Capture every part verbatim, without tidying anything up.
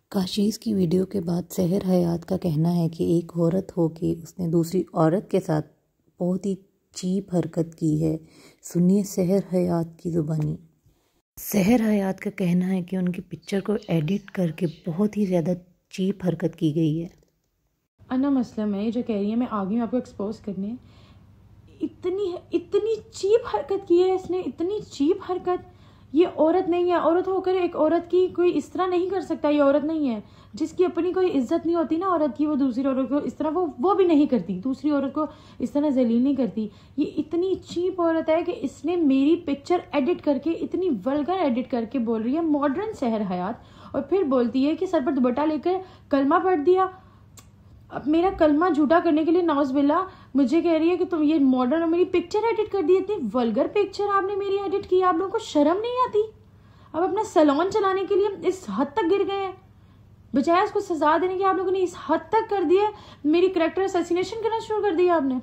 काशीज़ की वीडियो के बाद सहर हयात का कहना है कि एक औरत हो के उसने दूसरी औरत के साथ बहुत ही चीप हरकत की है। सुनिए सहर हयात की ज़ुबानी। सहर हयात का कहना है कि उनकी पिक्चर को एडिट करके बहुत ही ज़्यादा चीप हरकत की गई है। अन्ना मसलम है ये जो कह रही है, मैं आ गई हूँ आपको एक्सपोज करने। इतनी इतनी चीप हरकत की है इसने, इतनी चीप हरकत। ये औरत नहीं है, औरत होकर एक औरत की कोई इस तरह नहीं कर सकता। ये औरत नहीं है जिसकी अपनी कोई इज्जत नहीं होती ना औरत की, वो दूसरी औरत को इस तरह वो वो भी नहीं करती, दूसरी औरत को इस तरह जलील नहीं करती। ये इतनी चीप औरत है कि इसने मेरी पिक्चर एडिट करके, इतनी वल्गर एडिट करके बोल रही है मॉडर्न सहर हयात, और फिर बोलती है कि सर पर दुपट्टा लेकर कलमा पढ़ दिया। अब मेरा कलमा झूठा करने के लिए नौज बिल्ला मुझे कह रही है कि तुम ये मॉडर्न और मेरी पिक्चर एडिट कर दी। इतनी वल्गर पिक्चर आपने मेरी एडिट की, आप लोगों को शर्म नहीं आती? अब अपना सैलून चलाने के लिए इस हद तक गिर गए हैं, बजाय उसको सजा देने की आप लोगों ने इस हद तक कर दिया। मेरी कैरेक्टर असैसिनेशन करना शुरू कर दिया आपने।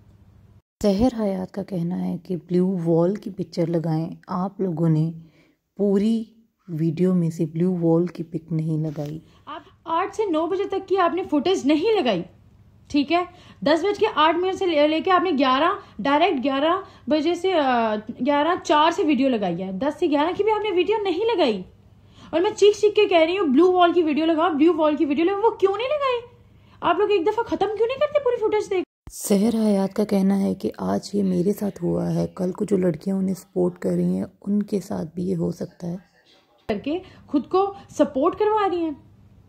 सहर हयात का कहना है कि ब्लू वॉल की पिक्चर लगाएं। आप लोगों ने पूरी वीडियो में से ब्लू वॉल की पिक नहीं लगाई। आप आठ से नौ बजे तक की आपने फुटेज नहीं लगाई, ठीक है। दस बज के आठ मिनट से लेके आपने ग्यारह डायरेक्ट ग्यारह बजे से ग्यारह चार से वीडियो लगाई है। दस से ग्यारह की भी आपने वीडियो नहीं लगाई, और मैं चीख चीख के कह रही हूँ ब्लू वॉल की वीडियो लगाओ, ब्लू वॉल की वीडियो लगाओ। वो क्यों नहीं लगाई? आप लोग एक दफा खत्म क्यों नहीं करते पूरी फुटेज देख? सहर हयात का कहना है कि आज ये मेरे साथ हुआ है, कल को जो लड़कियां उन्हें सपोर्ट कर रही हैं उनके साथ भी ये हो सकता है। करके खुद को सपोर्ट करवा रही हैं,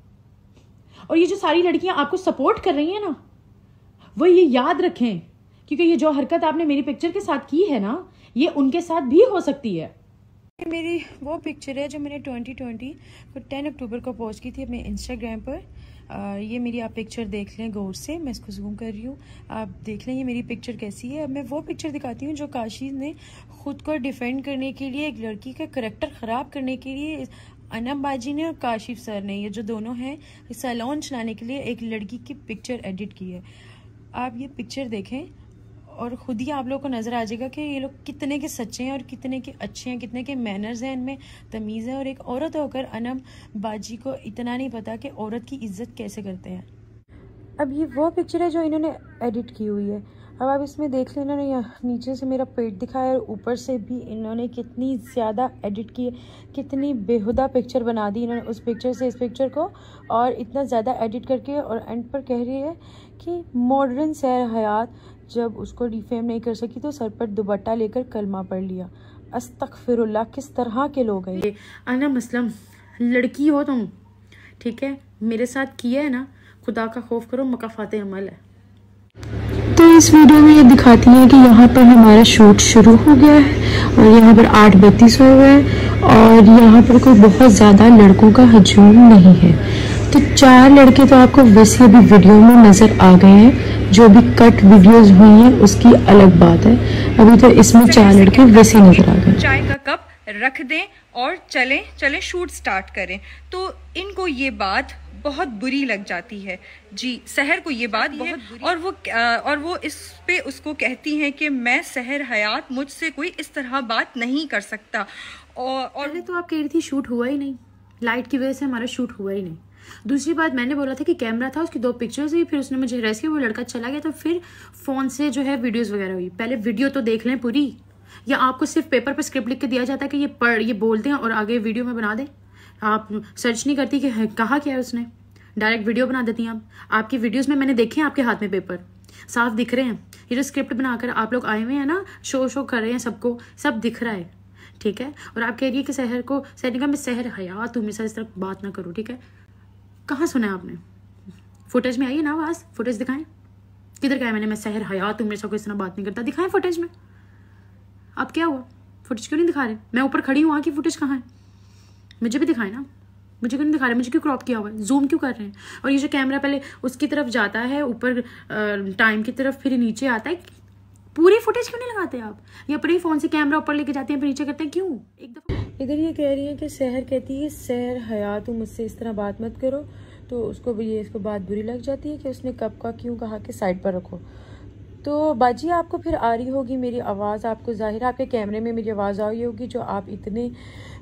और ये जो सारी लड़कियां आपको सपोर्ट कर रही हैं ना, वो ये याद रखें, क्योंकि ये जो हरकत आपने मेरी पिक्चर के साथ की है ना, ये उनके साथ भी हो सकती है। मेरी वो पिक्चर है जो मैंने ट्वेंटी ट्वेंटी को टेन अक्टूबर को पोस्ट की थी अपने इंस्टाग्राम पर। आ, ये मेरी आप पिक्चर देख लें गौर से, मैं इसको जूम कर रही हूँ, आप देख लें ये मेरी पिक्चर कैसी है। अब मैं वो पिक्चर दिखाती हूँ जो काशीज़ ने खुद को डिफेंड करने के लिए, एक लड़की का करैक्टर ख़राब करने के लिए, अनम बाजी ने और काशिफ सर ने, ये जो दोनों हैं, सैलून चलाने के लिए एक लड़की की पिक्चर एडिट की है। आप ये पिक्चर देखें और खुद ही आप लोगों को नज़र आ जाएगा कि ये लोग कितने के सच्चे हैं और कितने के अच्छे हैं, कितने के मैनर्स हैं, इनमें तमीज़ है। और एक औरत होकर अनम बाजी को इतना नहीं पता कि औरत की इज्जत कैसे करते हैं। अब ये वो पिक्चर है जो इन्होंने एडिट की हुई है। अब आप इसमें देख लेना, यहाँ नीचे से मेरा पेट दिखाया और ऊपर से भी इन्होंने कितनी ज़्यादा एडिट की है, कितनी बेहुदा पिक्चर बना दी इन्होंने उस पिक्चर से इस पिक्चर को, और इतना ज़्यादा एडिट करके। और एंड पर कह रही है कि मॉडर्न सहर हयात जब उसको डिफेम नहीं कर सकी तो सर पर दुपट्टा लेकर कलमा पढ़ लिया। अस्तगफिरुल्लाह, किस तरह के लोग हैं ये। अन्ना मसलम लड़की हो तुम, ठीक है, मेरे साथ किया है ना, खुदा का खौफ करो, मकाफाते अमल है। तो इस वीडियो में ये दिखाती हैं कि यहाँ पर हमारा शूट शुरू हो गया है और यहाँ पर आठ बत्तीस हो गए हैं और यहाँ पर कोई बहुत ज़्यादा लड़कों का हजूम नहीं है। तो चार लड़के तो आपको वैसे अभी वीडियो में नज़र आ गए हैं, जो भी कट वीडियोस हुई हैं उसकी अलग बात है। अभी तो इसमें चार लड़के वैसे नज़र आ गए। चाय का कप रख दें और चलें चलें शूट स्टार्ट करें। तो इनको ये बात बहुत बुरी लग जाती है जी, सहर को ये बात बहुत बुरी, और वो और वो इस पे उसको कहती हैं कि मैं सहर हयात, मुझसे कोई इस तरह बात नहीं कर सकता। और और तो आप कह रही थी शूट हुआ ही नहीं, लाइट की वजह से हमारा शूट हुआ ही नहीं। दूसरी बात, मैंने बोला था कि कैमरा था, उसकी दो पिक्चर्स हुई, फिर उसने मुझे रेस्ट किया, वो लड़का चला गया, तो फिर फोन से जो है वीडियोस वगैरह हुई। पहले वीडियो तो देख लें पूरी, या आपको सिर्फ पेपर पर स्क्रिप्ट लिख के दिया जाता है कि ये पढ़ ये बोलते हैं और आगे वीडियो में बना दें। आप सर्च नहीं करती कि कहा क्या है उसने, डायरेक्ट वीडियो बना देती हैं आप। आपकी वीडियोस में मैंने देखे हैं आपके हाथ में पेपर साफ दिख रहे हैं। ये जो स्क्रिप्ट बनाकर आप लोग आए हुए हैं ना, शो शो कर रहे हैं, सबको सब दिख रहा है, ठीक है। और आप कह रही है कि सहर को सहर का मैं सहर हयात हूँ, मेरे साथ इस तरह बात ना करो, ठीक है। कहाँ सुना है आपने? फुटेज में आई है ना आवाज़, फुटेज दिखाएं। किधर कहा मैंने मैं सहर हयात हूँ, मेरे साथ कोई इस तरह बात नहीं करता? दिखाएं फुटेज में। अब क्या हुआ, फुटेज क्यों नहीं दिखा रहे? मैं ऊपर खड़ी हूँ, वहाँ की फुटेज कहाँ है? मुझे भी दिखाए ना, मुझे क्यों नहीं दिखा रहे? मुझे क्यों क्रॉप किया हुआ है, जूम क्यों कर रहे हैं? और ये जो कैमरा पहले उसकी तरफ जाता है ऊपर टाइम की तरफ, फिर नीचे आता है, पूरी फुटेज क्यों नहीं लगाते आप? ये अपने फोन से कैमरा ऊपर लेके जाते हैं फिर नीचे करते हैं, क्यों? एक दफा इधर ये कह रही है कि सहर कहती है सहर हयात तुम मुझसे इस तरह बात मत करो, तो उसको भी ये इसको बात बुरी लग जाती है कि उसने कब का क्यों कहा कि साइड पर रखो। तो बाजी आपको फिर आ रही होगी मेरी आवाज़, आपको ज़ाहिर आपके कैमरे में मेरी आवाज़ आ रही होगी, जो आप इतने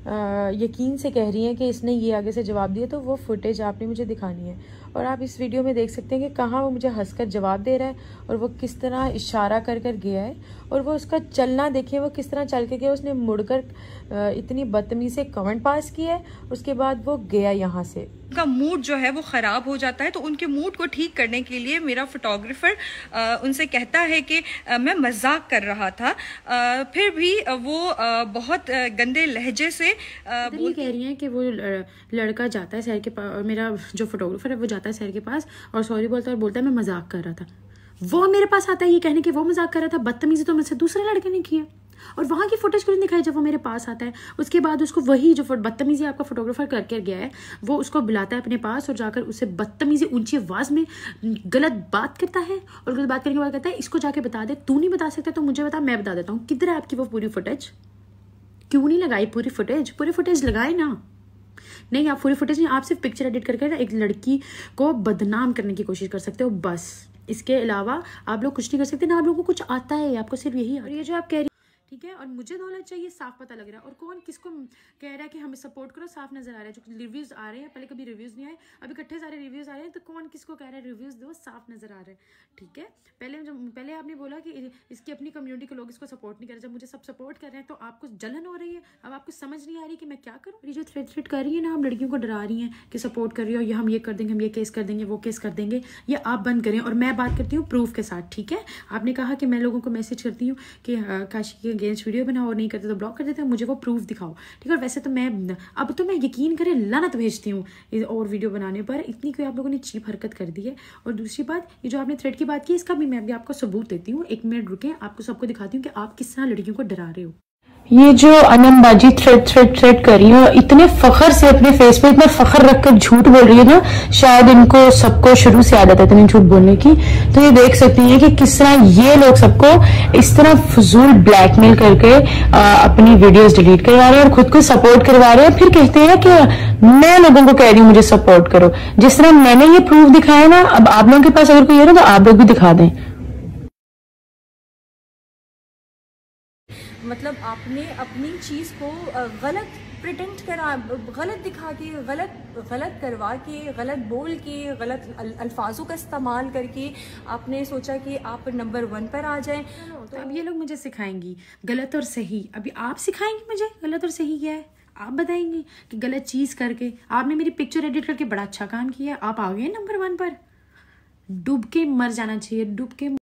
यकीन से कह रही हैं कि इसने ये आगे से जवाब दिया, तो वो फुटेज आपने मुझे दिखानी है। और आप इस वीडियो में देख सकते हैं कि कहाँ वो मुझे हंसकर जवाब दे रहा है और वो किस तरह इशारा कर कर गया है, और वो उसका चलना देखिए, वो किस तरह चल के गया। उसने मुड़कर इतनी बदतमीजी से कमेंट पास किया है, उसके बाद वो गया यहाँ से। उनका मूड जो है वो ख़राब हो जाता है, तो उनके मूड को ठीक करने के लिए मेरा फोटोग्राफर उनसे कहता है कि आ, मैं मजाक कर रहा था, आ, फिर भी वो आ, बहुत गंदे लहजे से बोल कह रही हैं कि वो लड़का जाता है सैर के पास, और मेरा जो फोटोग्राफर है वो जाता है सैर के पास और सॉरी बोलता है और बोलता है मैं मजाक कर रहा था। वो मेरे पास आता है ये कहने कि वो मजाक कर रहा था, बदतमीजी तो मुझसे दूसरे लड़के ने किया, और वहाँ की फुटेज क्यों दिखाई जब वो मेरे पास आता है। उसके बाद उसको वही जो बदतमीजी आपका फोटोग्राफर करके गया है, वो उसको बुलाता है अपने पास और जाकर उससे बदतमीजी ऊंची आवाज में गलत बात करता है, और गलत बात करने के बाद कहता है इसको जाके बता दे, तू नहीं बता सकता तो मुझे बता, मैं बता देता हूँ। किधर है आपकी वो पूरी फुटेज? क्यों नहीं लगाई पूरी फुटेज? पूरी फुटेज लगाए ना। नहीं, आप पूरी फुटेज नहीं, आप सिर्फ पिक्चर एडिट करके ना एक लड़की को बदनाम करने की कोशिश कर सकते हो बस। इसके अलावा आप लोग कुछ नहीं कर सकते ना, आप लोगों को कुछ आता है, आपको सिर्फ यही। और ये जो आप कह रही, ठीक है, और मुझे दौलत चाहिए, साफ पता लग रहा है। और कौन किसको कह रहा है कि हमें सपोर्ट करो, साफ नजर आ रहा है। जो रिव्यूज आ रहे हैं, पहले कभी रिव्यूज नहीं आए, अभी इकट्ठे सारे रिव्यूज आ रहे हैं, तो कौन किसको कह रहा है रिव्यूज दो, साफ नजर आ रहा है। ठीक है, पहले जब पहले आपने बोला कि इसकी अपनी कम्युनिटी के लोग इसको सपोर्ट नहीं कर रहे, जब मुझे सब सपोर्ट कर रहे हैं तो आपको जलन हो रही है। अब आपको समझ नहीं आ रही कि मैं क्या करूँ। ये जो थ्रेड थ्रेड कर रही है ना, हम लड़कियों को डरा रही हैं कि सपोर्ट कर रही हो, या हम ये कर देंगे, हम ये केस कर देंगे, वो केस कर देंगे, ये आप बंद करें। और मैं बात करती हूँ प्रूफ के साथ। ठीक है, आपने कहा कि मैं लोगों को मैसेज करती हूँ कि काशी के अगेंस्ट वीडियो बनाओ, नहीं करते तो ब्लॉक कर देते हैं, मुझे वो प्रूफ दिखाओ। ठीक है, और वैसे तो मैं अब तो मैं यकीन करें लानत भेजती हूँ और वीडियो बनाने पर, इतनी कोई आप लोगों ने चीप हरकत कर दी है। और दूसरी बात, ये जो आपने थ्रेड की बात की, इसका भी मैं भी आपको सबूत देती हूँ। एक मिनट रुके, आपको सबको दिखाती हूँ कि आप किस तरह लड़कियों को डरा रहे हो। ये जो अनमबाजी थ्रेड थ्रेड थ्रेड कर रही है, इतने फखर से अपने फेस पे इतना फखर रखकर झूठ बोल रही है ना, शायद इनको सबको शुरू से आदत है इतनी झूठ बोलने की। तो ये देख सकती हैं कि किस तरह ये लोग सबको इस तरह फजूल ब्लैकमेल करके आ, अपनी वीडियोस डिलीट करवा रहे हैं और खुद को सपोर्ट करवा रहे हैं। फिर कहते हैं कि मैं लोगों को कह रही हूँ मुझे सपोर्ट करो। जिस तरह मैंने ये प्रूफ दिखाया ना, अब आप लोगों के पास अगर कोई है ना तो आप लोग भी दिखा दें। मतलब आपने अपनी चीज़ को गलत प्रिटेंड करा, गलत दिखा के, गलत गलत करवा के, गलत बोल के, गलत अल्फाजों का इस्तेमाल करके आपने सोचा कि आप नंबर वन पर आ जाएं। तो अब ये लोग मुझे सिखाएंगी गलत और सही। अभी आप सिखाएंगी मुझे गलत और सही क्या है, आप बताएंगी कि गलत चीज़ करके आपने मेरी पिक्चर एडिट करके बड़ा अच्छा काम किया, आप आ गए नंबर वन पर। डूब के मर जाना चाहिए, डूब के